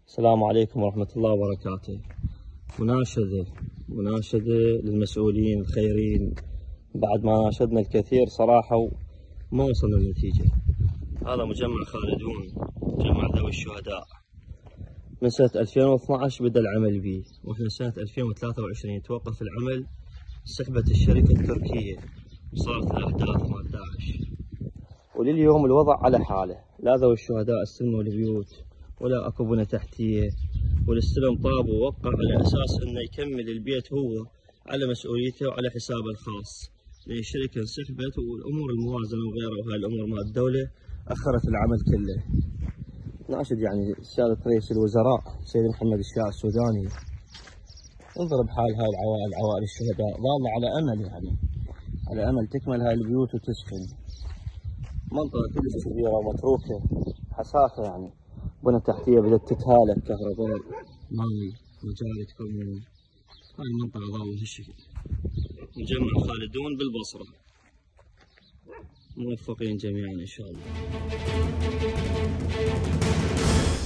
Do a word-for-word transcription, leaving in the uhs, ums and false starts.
السلام عليكم ورحمة الله وبركاته. مناشدة مناشدة للمسؤولين الخيرين، بعد ما ناشدنا الكثير صراحة وما وصلنا لنتيجة. هذا مجمع خالدون، مجمع ذوي الشهداء، من سنة ألفين واثني عشر بدأ العمل به، واحنا سنة ألفين وثلاثة وعشرين توقف العمل، سحبت الشركة التركية وصارت الأحداث مال داعش، ولليوم الوضع على حاله. لا ذوي الشهداء استلموا البيوت ولا اكو بنى تحتيه، والاستلم طاب ووقع على اساس انه يكمل البيت هو على مسؤوليته وعلى حسابه الخاص، لان الشركه انسحبت والامور الموازنه وغيرها وهاي الامور مال الدوله اخرت العمل كله. ناشد يعني سياده رئيس الوزراء سيد محمد الشاه السوداني انظر بحال هاي العوائل، عوائل الشهداء ظالة على امل، يعني على امل تكمل هاي البيوت وتسكن. منطقه كلش كبيره ومتروكه حساسه، يعني بنى تحتيه بدأت تتهالك، كهرباء ماي مجاري تكون. هاي المنطقة ضاوية هالشكل. مجمع خالدون بالبصرة. موفقين جميعا إن شاء الله.